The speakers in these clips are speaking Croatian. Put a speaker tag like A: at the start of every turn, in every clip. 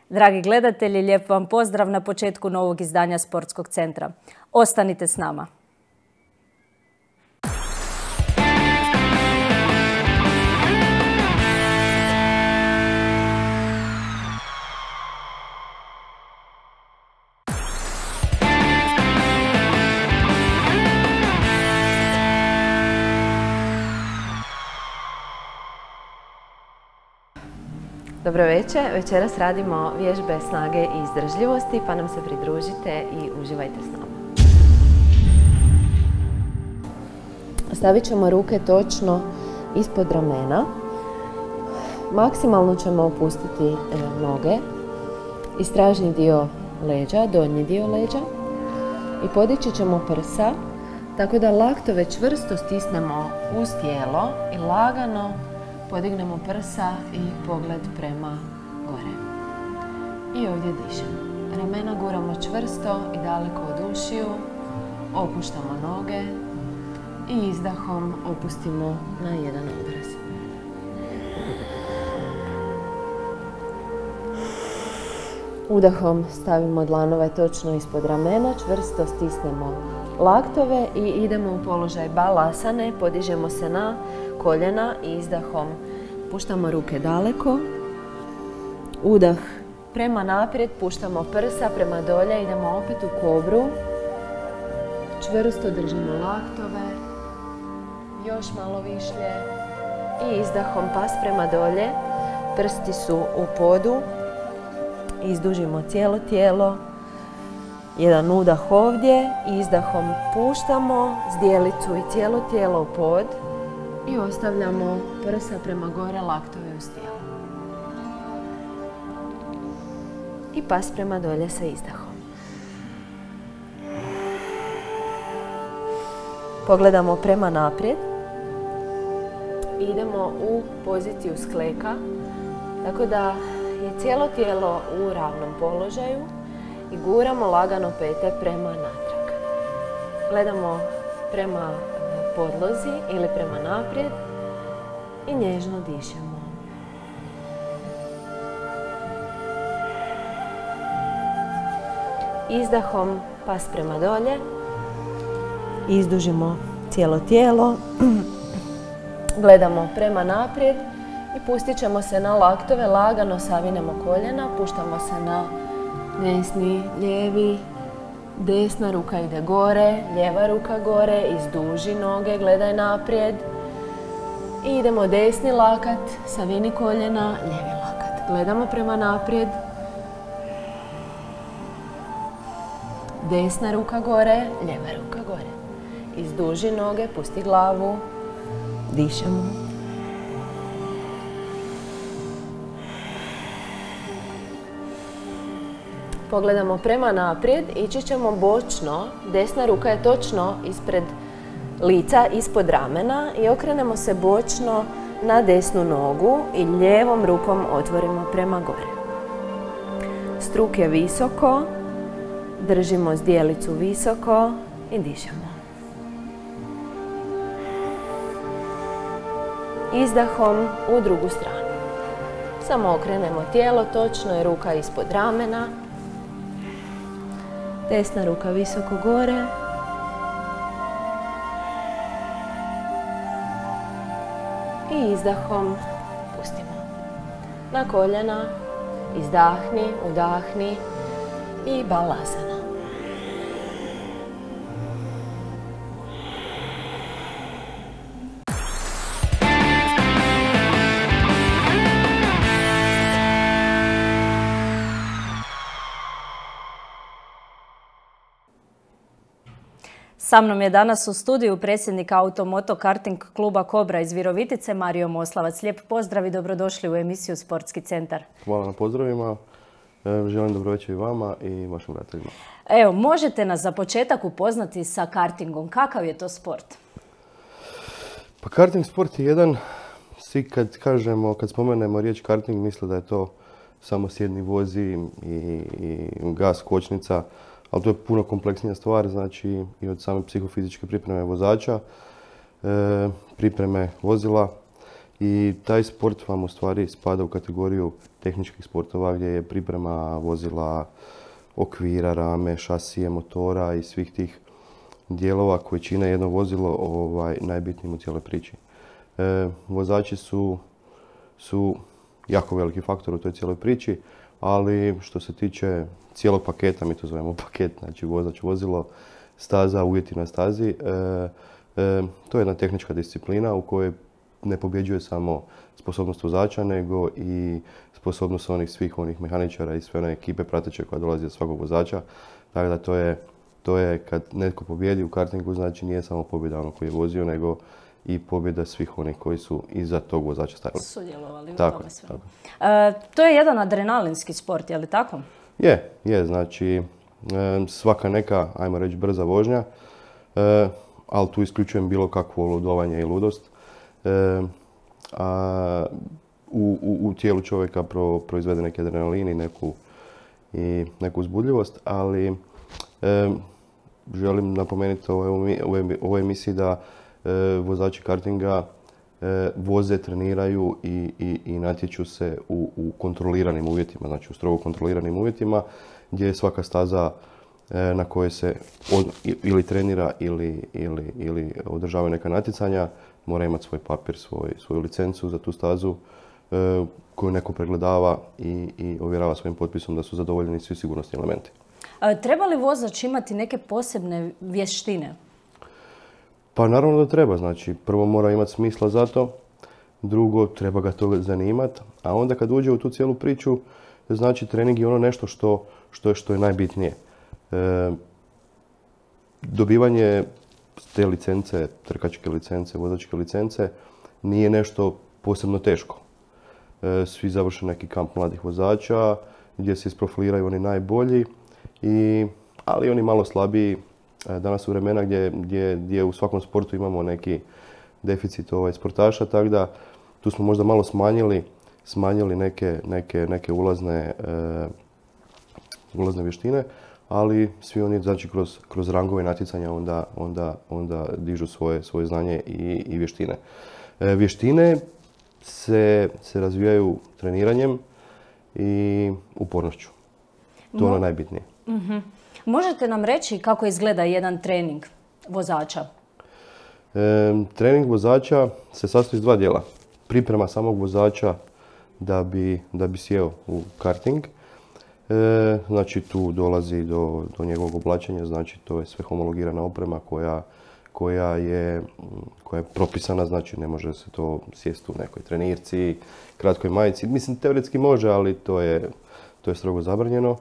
A: Dragi gledatelji, lijep vam pozdrav na početku novog izdanja Sportskog centra. Ostanite s nama.
B: Dobro večer, večeras radimo vježbe snage i izdržljivosti, pa nam se pridružite i uživajte s nama. Stavit ćemo ruke točno ispod ramena. Maksimalno ćemo opustiti noge, istražni dio leđa, donji dio leđa i podići ćemo prsa tako da laktove čvrsto stisnemo uz tijelo i lagano podignemo prsa i pogled prema gore. I ovdje dišemo. Ramena guramo čvrsto i daleko od ušiju. Opuštamo noge i izdahom opustimo na jedan obraz. Udahom stavimo dlanove točno ispod ramena, čvrsto stisnemo laktove i idemo u položaj balasane. Podižemo se na koljena i izdahom puštamo ruke daleko. Udah prema naprijed, puštamo prsa prema dolje, idemo opet u kobru. Čvrsto držimo laktove, još malo višlje i izdahom pas prema dolje. Prsti su u podu, izdužimo cijelo tijelo. Jedan udah ovdje i izdahom puštamo zdjelicu i cijelo tijelo u pod. I ostavljamo prsa prema gore, laktove uz tijelo. I pas prema dolje sa izdahom. Pogledamo prema naprijed. Idemo u poziciju skleka, tako da je cijelo tijelo u ravnom položaju i guramo lagano pete prema natrag. Gledamo prema podlozi ili prema naprijed i nježno dišemo. Izdahom pas prema dolje, izdužimo cijelo tijelo, gledamo prema naprijed i pustit ćemo se na laktove, lagano savinemo koljena, puštamo se na desni, lijevi. Desna ruka ide gore, lijeva ruka gore, izduži noge, gledaj naprijed. I idemo desni lakat, savini koljena, lijevi lakat. Gledamo prema naprijed. Desna ruka gore, lijeva ruka gore. Izduži noge, pusti glavu, dišemo. Pogledamo prema naprijed, ići ćemo bočno, desna ruka je točno ispred lica, ispod ramena i okrenemo se bočno na desnu nogu i lijevom rukom otvorimo prema gore. Struk je visoko, držimo zdjelicu visoko i dišemo. Izdahom u drugu stranu. Samo okrenemo tijelo točno i ruka ispod ramena. Desna ruka visoko gore. I izdahom pustimo. Na koljena, izdahni, udahni i balasana.
A: Sa mnom je danas u studiju predsjednik Automoto karting kluba Kobra iz Virovitice, Mario Moslavac. Lijep pozdrav i dobrodošli u emisiju Sportski centar.
C: Hvala na pozdravima. Želim dobro večer i vama i vašim gledateljima.
A: Evo, možete nas za početak upoznati sa kartingom. Kakav je to sport?
C: Pa karting sport je jedan, svi kad spomenemo riječ karting misle da je to samo sjedni vozi i gas, kočnica. Ali to je puno kompleksnija stvar, znači i od same psihofizičke pripreme vozača, pripreme vozila I taj sport vam u stvari spada u kategoriju tehničkih sportova gdje je priprema vozila, okvira, rame, šasije, motora i svih tih dijelova koji čine jedno vozilo najbitnijim u cijeloj priči. Vozači su jako veliki faktor u toj cijeloj priči, ali što se tiče cijelog paketa, mi to zovemo paket, znači vozač, vozilo, staza, uvjeti na stazi, to je jedna tehnička disciplina u kojoj ne pobjeđuje samo sposobnost vozača, nego i sposobnost svih onih mehaničara i sve one ekipe prateće koja dolazi od svakog vozača. Tako da to je kad netko pobjedi u kartingu, znači nije samo pobjeda onog koji je vozio, nego i pobjeda svih onih koji su iza tog vozača stajali.
A: Sudjelovali u
C: tome
A: sve. To je jedan adrenalinski sport, je li tako?
C: Je, znači svaka neka, ajmo reći, brza vožnja, ali tu isključujem bilo kakvo ludovanje i ludost. U tijelu čovjeka proizvede neki adrenalin i neku uzbudljivost, ali želim napomenuti u ovoj emisiji da vozači kartinga voze, treniraju i natječu se u kontroliranim uvjetima, znači u strogo kontroliranim uvjetima gdje je svaka staza na kojoj se ili trenira ili održavaju neka natjecanja mora imati svoj papir, svoju licencu za tu stazu koju neko pregledava i ovjerava svojim potpisom da su zadovoljeni svi sigurnosni elementi.
A: Treba li vozač imati neke posebne vještine?
C: Pa naravno da treba, znači prvo mora imati smisla za to, drugo treba ga to zanimati, a onda kad uđe u tu cijelu priču, znači trening je ono nešto što je najbitnije. Dobivanje te licence, trkačke licence, vozačke licence, nije nešto posebno teško. Svi završe neki kamp mladih vozača gdje se isprofiliraju oni najbolji, ali oni malo slabiji. Danas su vremena gdje u svakom sportu imamo neki deficit sportaša, tako da tu smo možda malo smanjili neke ulazne vještine, ali svi oni znači kroz rangove natjecanja onda dižu svoje znanje i vještine. Vještine se razvijaju treniranjem i upornošću. To je ono najbitnije.
A: Možete nam reći kako izgleda jedan trening vozača?
C: Trening vozača se sastoji iz dva dijela. Priprema samog vozača da bi sjeo u karting. Znači tu dolazi do njegovog oblačenja, znači to je sve homologirana oprema koja je propisana, znači ne može se to sjesti u nekoj trenirci, kratkoj majici. Mislim, teoretski može, ali to je strogo zabranjeno.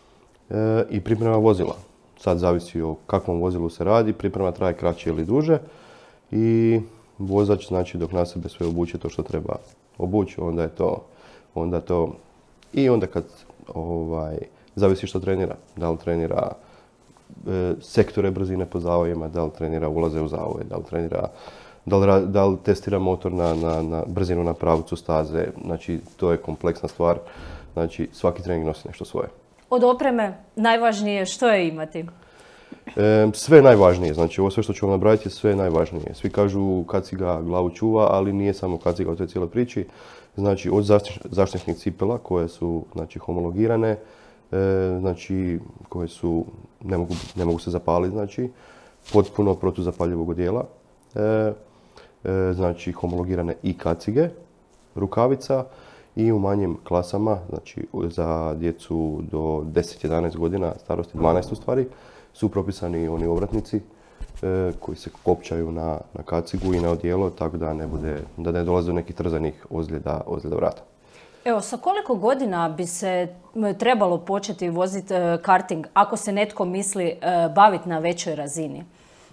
C: I priprema vozila. Sad zavisi o kakvom vozilu se radi, priprema traje kraće ili duže i vozač, znači dok na sebe sve obuče to što treba obući, onda to i onda kad zavisi što trenira. Da li trenira sektore brzine po zavojima, da li trenira ulaze u zavoje, da li testira motor na brzinu na pravcu staze. Znači to je kompleksna stvar. Znači svaki trening nosi nešto svoje.
A: Od opreme najvažnije što je imati?
C: Sve najvažnije, znači ovo sve što ću vam nabrajati je sve najvažnije. Svi kažu kaciga glavu čuva, ali nije samo kaciga u toj cijeloj priči. Znači od zaštitnih cipela koje su znači, homologirane, znači koje su, ne mogu se zapaliti, znači potpuno protuzapaljivog odijela. Znači homologirane i kacige, rukavica i u manjim klasama, znači za djecu do 10-11 godina starosti, 12 u stvari, su propisani oni ovratnici koji se kopčaju na kacigu i na odijelo, tako da ne dolaze do nekih trzanih ozljeda vrata.
A: Evo, sa koliko godina bi se trebalo početi voziti karting ako se netko misli baviti na većoj razini?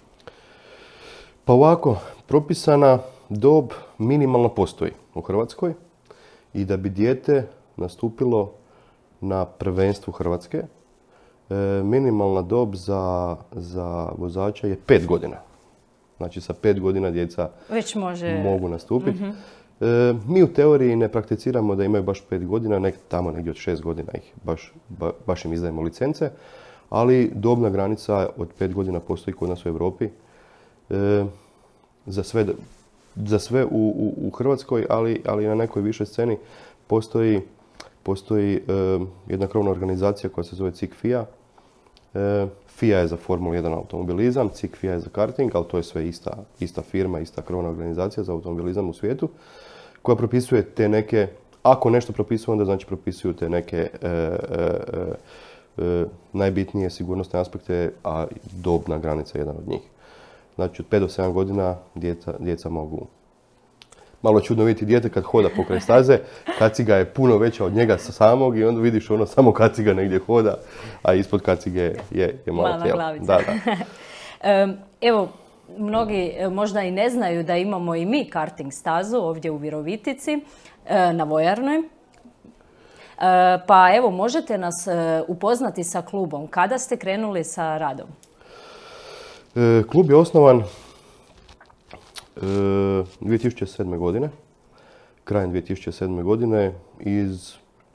C: Pa ovako, propisana dob minimalno postoji u Hrvatskoj i da bi dijete nastupilo na prvenstvu Hrvatske, minimalna dob za vozača je 5 godina. Znači sa 5 godina djeca
A: već
C: mogu nastupiti. Mi u teoriji ne prakticiramo da imaju baš 5 godina, tamo negdje od 6 godina ih baš im izdajemo licence, ali dobna granica od 5 godina postoji kod nas u Europi za sve za sve u Hrvatskoj, ali na nekoj višoj sceni postoji jedna krovna organizacija koja se zove CIK FIA. FIA je za Formulu 1 automobilizam, CIK FIA je za karting, ali to je sve ista firma, ista krovna organizacija za automobilizam u svijetu, koja propisuje te neke, ako nešto propisuje, onda znači propisuju te neke najbitnije sigurnosne aspekte, a dobna granica je jedan od njih. Znači, od 5 do 7 godina djeca mogu. Malo čudno vidjeti dijete kad hoda pokraj staze, kaciga je puno veća od njega samog i onda vidiš ono samo kaciga negdje hoda, a ispod kacige je malo tijelo.
A: Glavica. Evo, mnogi možda i ne znaju da imamo i mi karting stazu ovdje u Virovitici, na vojarnoj. Pa evo, možete nas upoznati sa klubom. Kada ste krenuli sa radom?
C: Klub je osnovan 2007. godine, krajem 2007. godine, iz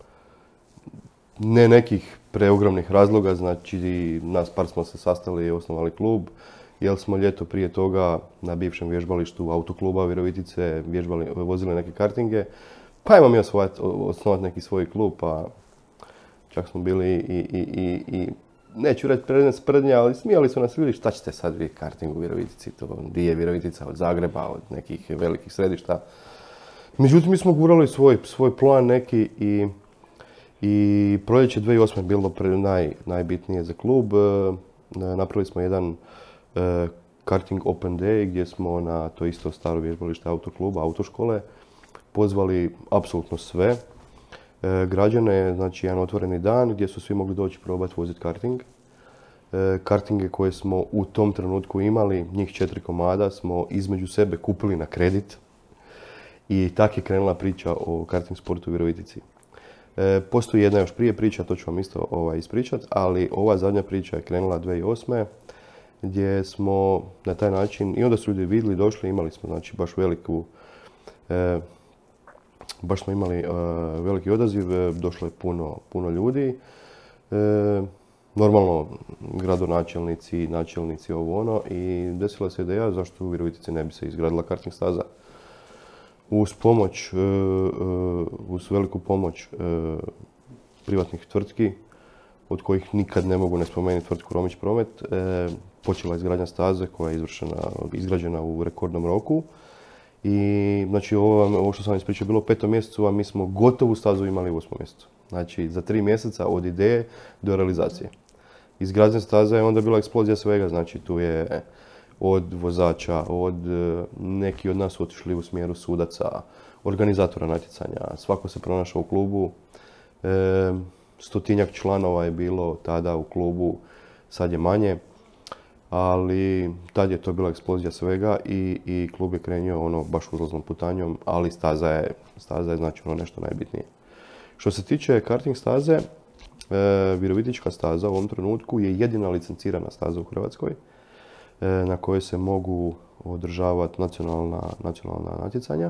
C: ne nekih preogromnih razloga, znači nas par smo se sastali i osnovali klub, jer smo ljeto prije toga na bivšem vježbalištu autokluba Virovitice vozili neke kartinge, pa imam ja osnovati neki svoj klub, pa čak smo bili i neću reći sprednja, ali smijali su nas, vidi šta ćete sad vi karting u Virovitici, to di je Virovitica od Zagreba, od nekih velikih središta. Međutim, mi smo gurali svoj plan neki i proljeće 2008. je bilo najbitnije za klub. Napravili smo jedan karting open day gdje smo na to isto staro vježbalište autokluba, autoškole, pozvali apsolutno sve građane, znači jedan otvoreni dan gdje su svi mogli doći probati voziti karting. Kartinge koje smo u tom trenutku imali, njih 4 komada, smo između sebe kupili na kredit i tak je krenula priča o karting sportu u Virovitici. Postoji jedna još prije priča, to ću vam isto ispričati, ali ova zadnja priča je krenula 2008. gdje smo na taj način, i onda su ljudi vidjeli, došli, imali smo znači baš baš smo imali veliki odaziv, došlo je puno ljudi. Normalno, gradonačelnici, načelnici, ovo ono, i desila se ideja zašto u Virovitici ne bi se izgradila karting staza. Uz veliku pomoć privatnih tvrtki, od kojih nikad ne mogu ne spomenuti tvrtku Romić Promet, počela izgradnja staze koja je izgrađena u rekordnom roku. I znači ovo što sam vam ispričao bilo u 5. mjesecu, a mi smo gotovu stazu imali u 8. mjesecu. Znači za 3 mjeseca od ideje do realizacije. Izgradnja staza je onda bila eksplozija svega, znači tu je od vozača, neki od nas su otišli u smjeru sudaca, organizatora natjecanja, svako se pronašao u klubu. 100-tinjak članova je bilo tada u klubu, sad je manje. Ali tad je to bila eksplozija svega i klub je krenuo baš uzlaznom putanjom, ali staza je znači nešto najbitnije. Što se tiče karting staze, Virovitička staza u ovom trenutku je jedina licencirana staza u Hrvatskoj na kojoj se mogu održavati nacionalna natjecanja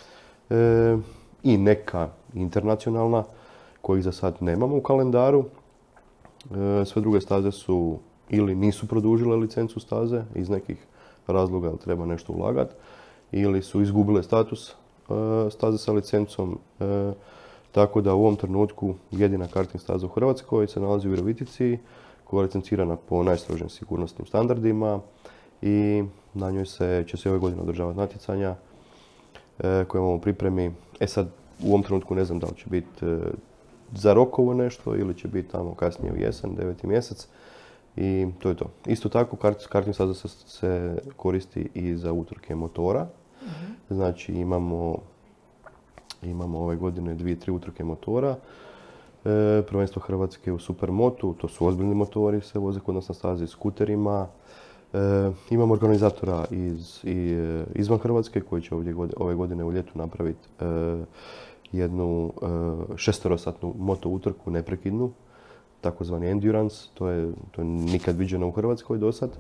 C: i neka internacionalna kojih za sad nemamo u kalendaru. Sve druge staze su ili nisu produžile licencu staze iz nekih razloga, ali treba nešto ulagati, ili su izgubile status staze sa licencom. Tako da u ovom trenutku jedina karting staza u Hrvatskoj se nalazi u Virovitici, koja je licencirana po najstrožim sigurnosnim standardima i na njoj će se ove godine održavati natjecanja koje imamo u pripremi. Sad, u ovom trenutku ne znam da li će biti za rokovo nešto ili će biti tamo kasnije u jesen, 9. mjesec. I to je to. Isto tako, karting staza se koristi i za utrke motora. Znači imamo ove godine 2-3 utrke motora. Prvenstvo Hrvatske u Supermotu, to su ozbiljni motori, se voze kod nas na stazi, skuterima. Imamo organizatora izvan Hrvatske koji će ove godine u ljetu napraviti jednu 6-satnu moto utrku neprekidnu, takozvani endurance, to je nikad viđeno u Hrvatskoj do sad.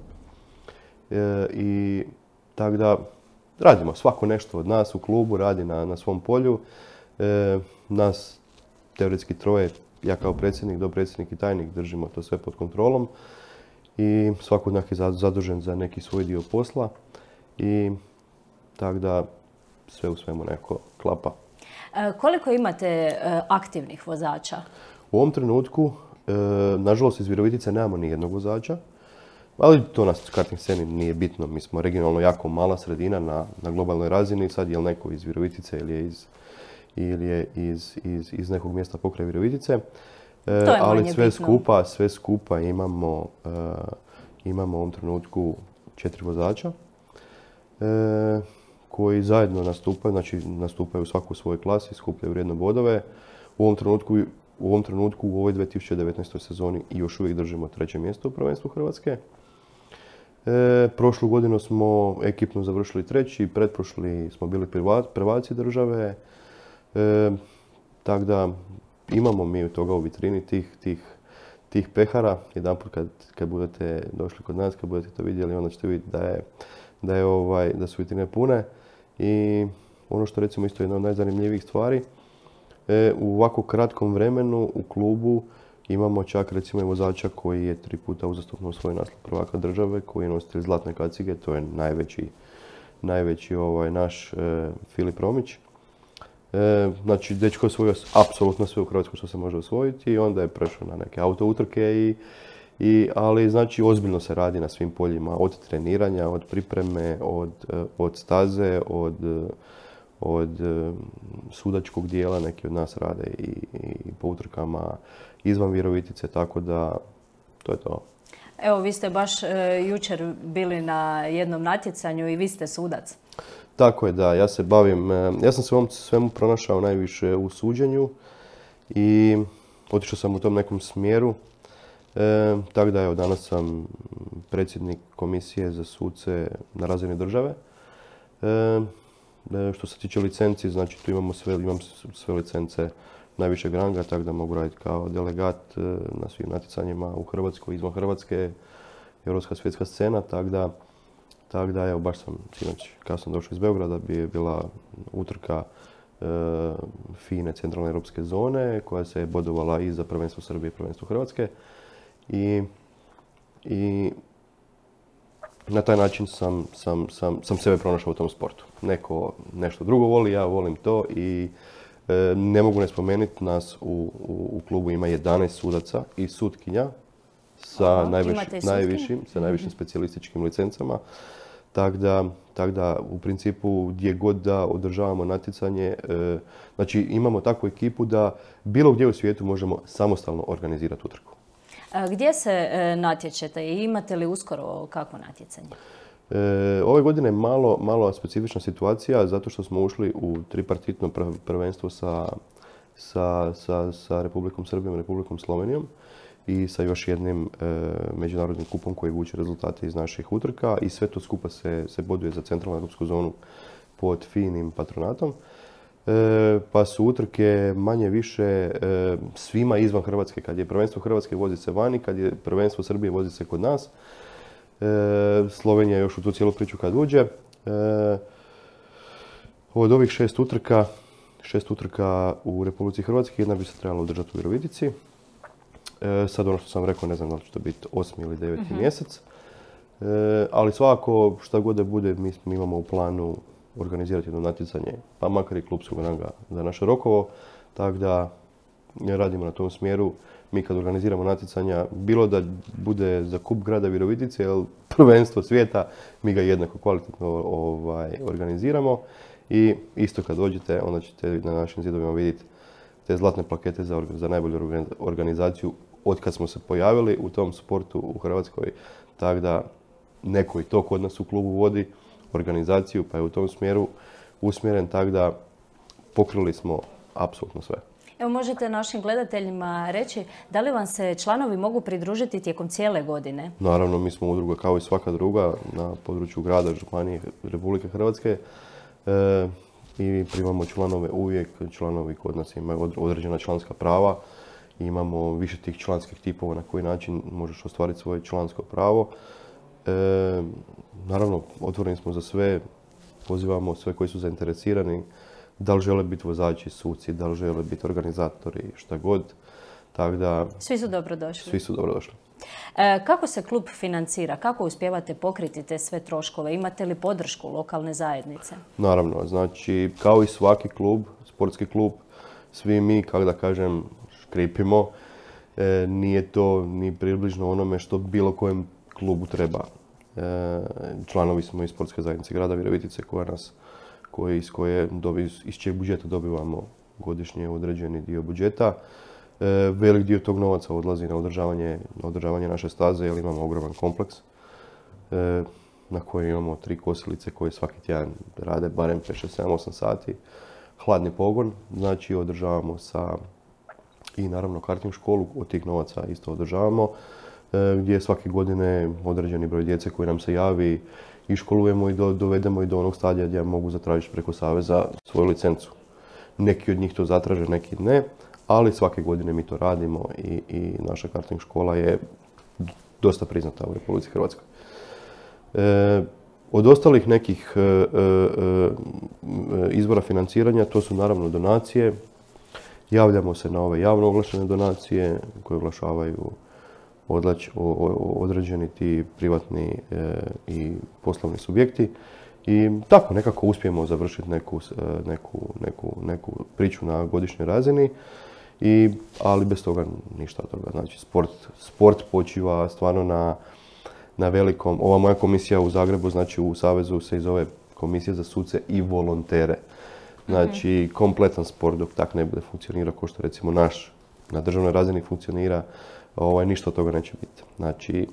C: I tako da radimo svako nešto od nas u klubu, radi na svom polju. Nas teoretski troje, ja kao predsjednik, dopredsjednik i tajnik, držimo to sve pod kontrolom. I svako od nas je zadužen za neki svoj dio posla. I tako da sve u svemu neko klapa.
A: Koliko imate aktivnih vozača?
C: U ovom trenutku, nažalost, iz Virovitice nemamo ni jednog vozača, ali to nas karting sceni nije bitno. Mi smo regionalno jako mala sredina na globalnoj razini. Sad je li neko iz Virovitice ili je iz nekog mjesta pokraj Virovitice. Ali sve skupa imamo u ovom trenutku 4 vozača koji zajedno nastupaju, znači nastupaju svaku u svojoj klasi, skupljaju vrijedno bodove. U ovom trenutku u ovoj 2019. sezoni još uvijek držimo 3. mjesto u prvenstvu Hrvatske. Prošlu godinu smo ekipno završili 3. Pretprošli smo bili prvaci države. Tako da imamo mi toga u vitrini tih pehara. Jedanput kad budete došli kod nas, kad budete to vidjeli, onda ćete vidjeti da su vitrine pune. I ono što recimo isto jedna od najzanimljivijih stvari, u ovako kratkom vremenu u klubu imamo čak recimo i vozača koji je 3 puta uzastopno osvojio naslov prvaka države, koji je nositelj zlatne kacige, to je najveći naš Filip Romić. Znači, dečko je osvojio apsolutno sve u Hrvatskoj što se može osvojiti i onda je prešao na neke auto utrke, ali znači ozbiljno se radi na svim poljima, od treniranja, od pripreme, od staze, od sudačkog dijela, neki od nas rade i po utrkama izvan Virovitice, tako da to je to.
A: Evo, vi ste baš jučer bili na jednom natjecanju i vi ste sudac.
C: Tako je, da. Ja sam se u ovom svemu pronašao najviše u suđenju i otišao sam u tom nekom smjeru. Tako da, evo, danas sam predsjednik komisije za suce na razini države. Što se tiče licenci, znači tu imam sve licence najvišeg ranga, tako da mogu raditi kao delegat na svim natjecanjima u Hrvatskoj, izvan Hrvatske, europska svjetska scena, tako da, evo, baš sam sinoć, kad sam došao iz Beograda, bi bila utrka FINE centralne europske zone, koja se je bodovala i za prvenstvo Srbije i prvenstvo Hrvatske. I na taj način sam sebe pronašao u tom sportu. Neko nešto drugo voli, ja volim to i ne mogu ne spomenuti, nas u klubu ima 11 sudaca i sutkinja sa najvišim specijalističkim licencama. Tako da u principu gdje god da održavamo natjecanje, znači imamo takvu ekipu da bilo gdje u svijetu možemo samostalno organizirati utrku.
A: Gdje se natječete i imate li uskoro kakvo natjecanje?
C: Ove godine je malo specifična situacija zato što smo ušli u tripartitno prvenstvo sa Republikom Srbijom i Republikom Slovenijom i sa još jednim međunarodnim kupom koji vuče rezultate iz naših utrka i sve to skupa se boduje za centralnu europsku zonu pod finim patronatom. Pa su utrke manje više svima izvan Hrvatske. Kad je prvenstvo Hrvatske vozi se vani, kad je prvenstvo Srbije vozi se kod nas. Slovenija još u tu cijelu priču kad uđe. Od ovih 6 utrka u Republici Hrvatskoj, jedna bi se trebala održati u Virovitici. Sad ono što sam rekao, ne znam da li će to biti 8. ili 9. mjesec. Ali svakako šta god da bude, mi imamo u planu organizirati jedno natjecanje, pa makar i klupskog ranga za naše Rokovo, tako da radimo na tom smjeru. Mi kad organiziramo natjecanja, bilo da bude za kup grada Virovitice ili prvenstvo svijeta, mi ga jednako kvalitetno organiziramo i isto kad dođete, onda ćete na našim zidovima vidjeti te zlatne plakete za najbolju organizaciju od kad smo se pojavili u tom sportu u Hrvatskoj, tako da neko i to kod nas u klubu vodi organizaciju, pa je u tom smjeru usmjeren, tako da pokrili smo apsolutno sve.
A: Evo, možete našim gledateljima reći da li vam se članovi mogu pridružiti tijekom cijele godine?
C: Naravno, mi smo udruga kao i svaka druga na području grada, županije Republike Hrvatske i primamo članove uvijek. Članovi kod nas imaju određena članska prava. Imamo više tih članskih tipova na koji način možeš ostvariti svoje člansko pravo. Naravno, otvoreni smo za sve, pozivamo sve koji su zainteresirani, da li žele biti vozači, suci, da li žele biti organizatori, šta god. Tako da...
A: Svi su dobrodošli.
C: Svi su dobrodošli.
A: Kako se klub financira? Kako uspijevate pokriti te sve troškove? Imate li podršku lokalne zajednice?
C: Naravno, znači kao i svaki klub, sportski klub, svi mi, kako da kažem, škripimo. Nije to ni približno onome što bilo kojem klubu treba. Članovi smo iz sportske zajednice grada Virovitice iz čijeg budžeta dobivamo godišnje određeni dio budžeta. Velik dio tog novaca odlazi na održavanje naše staze jer imamo ogroman kompleks na kojem imamo 3 kosilice koje svaki tjedan rade barem 5, 6, 7, 8 sati. Hladni pogon, znači održavamo i naravno karting školu, od tih novaca isto održavamo, gdje svake godine određeni broj djece koji nam se javi i školujemo i dovedemo i do onog stadija gdje mogu zatražiti preko saveza svoju licencu. Neki od njih to zatraže, neki ne, ali svake godine mi to radimo i naša karting škola je dosta priznata u Republici Hrvatskoj. Od ostalih nekih izvora financiranja to su naravno donacije. Javljamo se na ove javno oglašene donacije koje oglašavaju određeni ti privatni i poslovni subjekti. I tako nekako uspijemo završiti neku priču na godišnjoj razini. Ali bez toga ništa od toga. Znači sport počiva stvarno na velikom. Ova moja komisija u Zagrebu, znači u Savezu se zove Komisija za suce i volontere. Znači kompletan sport dok tak ne bude funkcionira kao što recimo naš na državnoj razini funkcionira, ništa od toga neće biti. Znači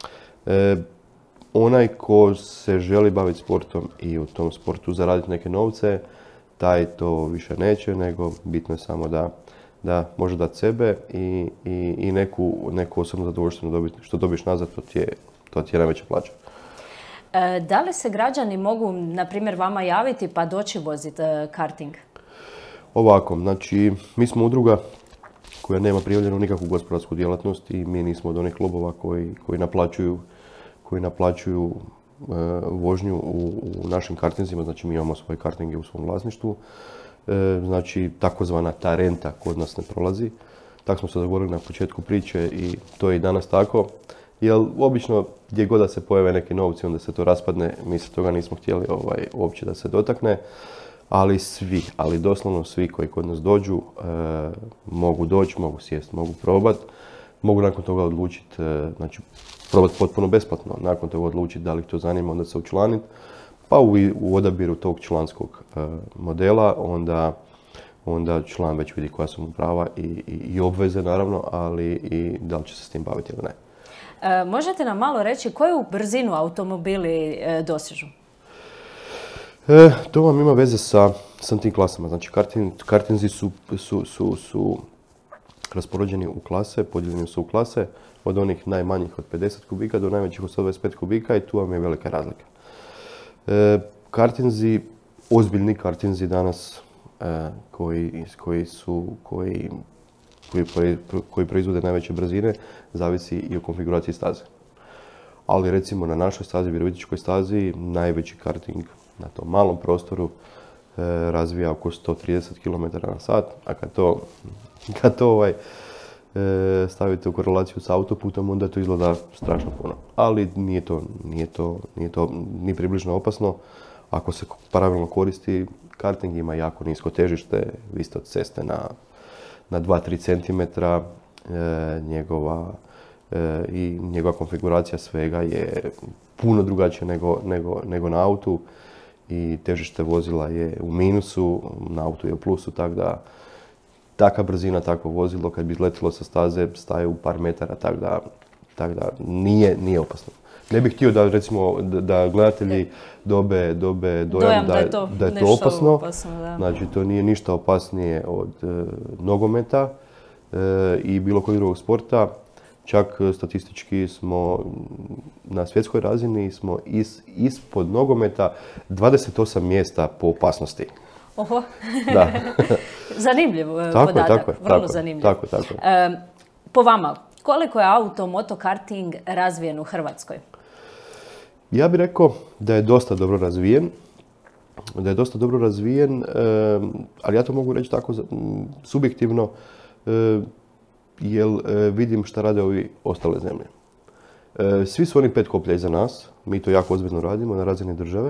C: onaj ko se želi baviti sportom i u tom sportu zaraditi neke novce, taj to više neće, nego bitno je samo da može dati sebe i neku osobnu zadovoljštinu dobiti. Što dobiješ nazad, to ti je najveća plaća.
A: Da li se građani mogu, na primjer, vama javiti pa doći voziti karting? Ovako,
C: znači mi smo udruga koja nema prijavljenu nikakvu gospodarsku djelatnost i mi nismo od onih klubova koji naplaćuju vožnju u našim kartinzima, znači mi imamo svoje kartinge u svom vlasništvu. Znači takozvana ta renta kod nas ne prolazi. Tako smo se dogovorili na početku priče i to je i danas tako. Jer obično gdje god da se pojave neki novci onda se to raspadne, mi se toga nismo htjeli uopće da se dotakne. Ali doslovno svi koji kod nas dođu mogu doći, mogu sjesti, mogu probati. Mogu nakon toga odlučiti, znači probati potpuno besplatno. Nakon toga odlučiti da li ih to zanima, onda se učlaniti. Pa u odabiru tog članskog modela onda član već vidi koja su mu prava i obveze naravno, ali i da li će se s tim baviti ili ne.
A: Možete nam malo reći koju brzinu automobili dosežu?
C: To vam ima veze sa tim klasama. Znači kartinzi su raspoređeni u klase, podijeljeni su u klase od onih najmanjih od 50 kubika do najvećih od 125 kubika i tu vam je velika razlika. Kartinzi, ozbiljni kartinzi danas koji proizvode najveće brzine, zavisi i o konfiguraciji staze. Ali recimo na našoj stazi, Virovitičkoj stazi, najveći karting na tom malom prostoru razvija oko 130 km na sat, a kad to stavite u korelaciju s autoputom, onda to izgleda strašno puno. Ali nije to ni približno opasno. Ako se pravilno koristi, karting ima jako nisko težište, vi ste od ceste na 2-3 cm, njegova konfiguracija svega je puno drugačija nego na autu i težište vozila je u minusu, na autu je u plusu, tako da taka brzina, takvo vozilo kad bi izletilo sa staze staje u par metara, tako da nije opasno. Ne bih htio da gledatelji dobe dojam da je to opasno. Znači to nije ništa opasnije od nogometa i bilo kojeg drugog sporta. Čak statistički smo na svjetskoj razini smo ispod nogometa 28 mjesta po opasnosti.
A: Oho,
C: da.
A: Zanimljiv podatak, vrlo zanimljiv.
C: Tako.
A: Po vama, koliko je motokarting razvijen u Hrvatskoj?
C: Ja bih rekao da je dosta dobro razvijen. Ali ja to mogu reći tako subjektivno. jer vidim šta rade ovi ostale zemlje. Svi su oni 5 koplja iza nas, mi to jako ozbiljno radimo na razini države.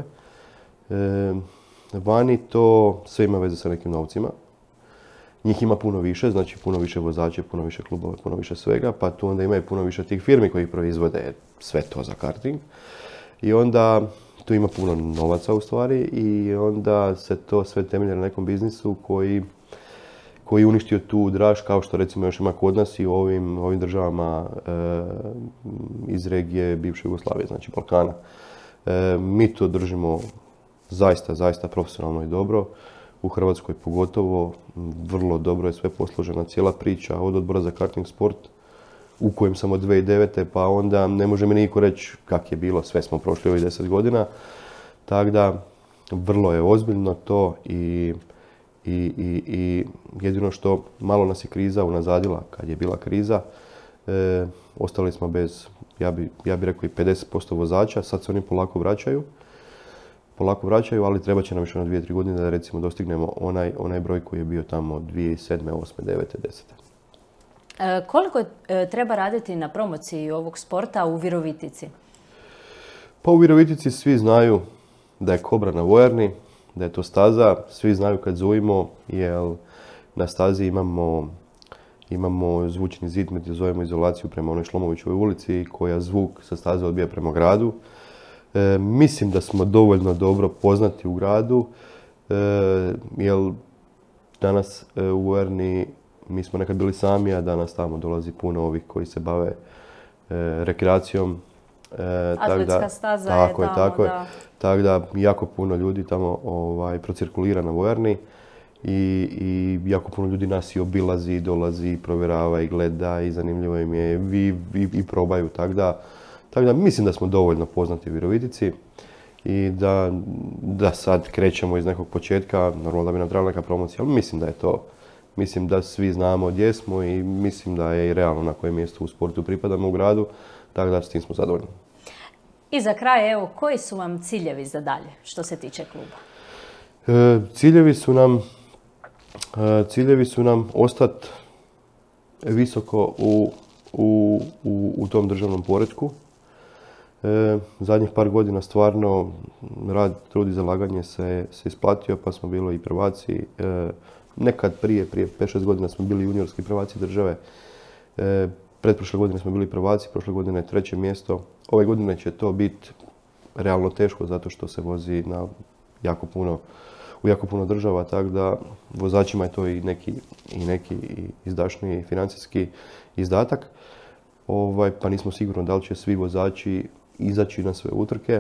C: Vani to sve ima veze sa nekim novcima. Njih ima puno više, znači puno više vozača, puno više klubova, puno više svega, pa tu onda ima i puno više tih firmi koji proizvode sve to za karting. I onda tu ima puno novaca u stvari i onda se to sve temelje na nekom biznisu koji uništio tu draž, kao što recimo još ima kod nas i u ovim državama iz regije bivše Jugoslavije, znači Balkana. Mi to držimo zaista profesionalno i dobro. U Hrvatskoj pogotovo vrlo dobro je sve posložena cijela priča od odbora za karting sport u kojem sam od 2009. pa onda ne može mi niko reći kak je bilo, sve smo prošli ovih 10 godina. Tako da vrlo je ozbiljno to i jedino što malo nas je kriza unazadila kad je bila kriza. Ostali smo bez, ja bi rekao i 50% vozača, sad se oni polako vraćaju, ali treba će nam još na 2-3 godine da recimo dostignemo onaj broj koji je bio tamo 2007, 2008, 2009, 2010.
A: Koliko treba raditi na promociji ovog sporta u Virovitici?
C: Pa u Virovitici svi znaju da je Kobra na vojarni, da je to staza, svi znaju kad zujimo, jer na stazi imamo zvučni zid, mi zovemo izolaciju prema onoj Šlomovićevoj ulici koja zvuk sa staze odbija prema gradu. Mislim da smo dovoljno dobro poznati u gradu, jer danas u vojarni mi smo nekad bili sami, a danas tamo dolazi puno ovih koji se bave rekreacijom.
A: Atletska staza je tamo, da.
C: Tako da jako puno ljudi tamo procirkulira na vojarni i jako puno ljudi nas i obilazi, dolazi, provjerava i gleda i zanimljivo im je i probaju. Tako da mislim da smo dovoljno poznati u Virovitici i da sad krećemo iz nekog početka, normalno da bi nam trebala neka promocija, ali mislim da je to. Mislim da svi znamo gdje smo i mislim da je i realno na kojem mjestu u sportu pripadamo u gradu, tako da s tim smo zadovoljni.
A: I za kraj, evo, koji su vam ciljevi za dalje što se tiče kluba?
C: Ciljevi su nam ostati visoko u tom državnom poretku. Zadnjih par godina stvarno rad, trud i zalaganje se isplatio, pa smo bili i prvaci. Nekad prije 5-6 godina smo bili juniorski prvaci države. Pretprošle godine smo bili prvaci, prošle godine 3. mjesto. Ove godine će to biti realno teško zato što se vozi u jako puno država, tako da vozačima je to i neki izdašniji financijski izdatak. Pa nismo sigurni da li će svi vozači izaći na sve utrke.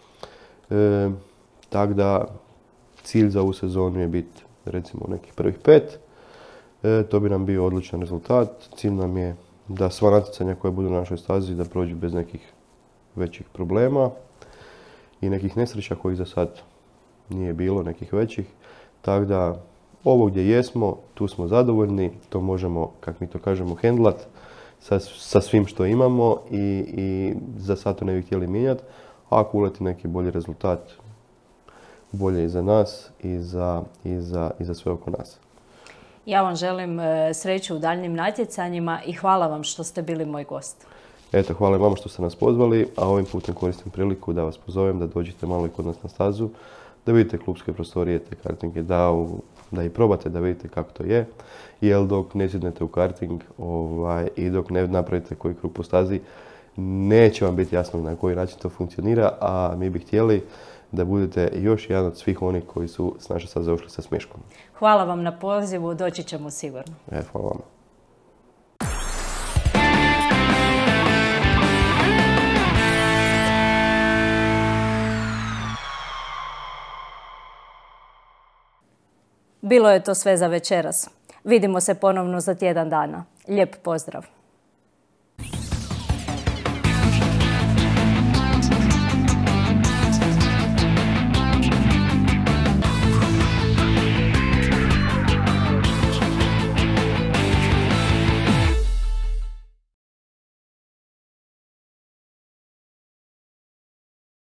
C: Tako da cilj za ovu sezonu je biti recimo nekih prvih 5. To bi nam bio odličan rezultat. Cilj nam je da sva natjecanja koja budu na našoj stazi da prođu bez nekih većih problema i nekih nesreća kojih za sad nije bilo, nekih većih. Tako da ovo gdje jesmo, tu smo zadovoljni, to možemo, kako mi to kažemo, hendlat sa svim što imamo i za sad to ne bi htjeli mijenjati. A ako uleti neki bolji rezultat, bolje i za nas i za sve oko nas.
A: Ja vam želim sreću u daljnjim natjecanjima i hvala vam što ste bili moj gost.
C: Eto, hvala vam što ste nas pozvali, a ovim putem koristim priliku da vas pozovem da dođete malo i kod nas na stazu, da vidite klubske prostorije, te kartinge, da i probate da vidite kako to je. Jer dok ne sjednete u karting i dok ne napravite koji krug po stazi, neće vam biti jasno na koji način to funkcionira, a mi bi htjeli da budete još jedan od svih onih koji su s naše staze ušli sa smiješkom.
A: Hvala vam na pozivu, doći ćemo sigurno.
C: Hvala vam.
A: Bilo je to sve za večeras. Vidimo se ponovno za tjedan dana. Lijep pozdrav!